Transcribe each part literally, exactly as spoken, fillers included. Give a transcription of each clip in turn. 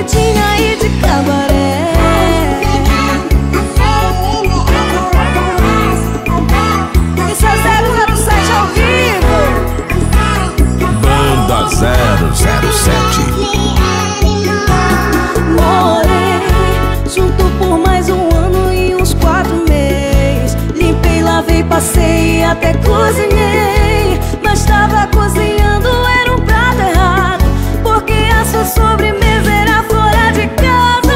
vidinha aí de cabaré. Isso é zero zero sete ao vivo. Banda zero zero sete. Morei junto por mais um ano e uns quatro meses. Limpei, lavei, passei e até cozinhei. Mas tava cozinhando, era um prato errado, porque a sua sobremesa era fora de casa.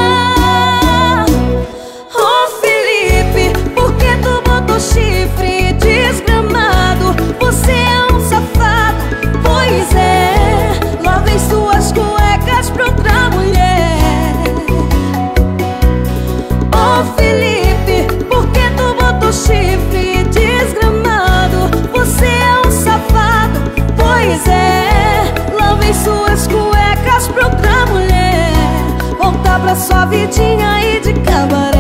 Ô Felipe, por que tu botou chifre desgramado? Você é um safado, pois é. Lavei suas cuecas pra outra mulher. Ô Felipe, por que tu botou chifre desgramado? Você é um safado, pois é. Lavei suas cuecas pra outra mulher. Voltar pra sua vidinha aí de cabaré.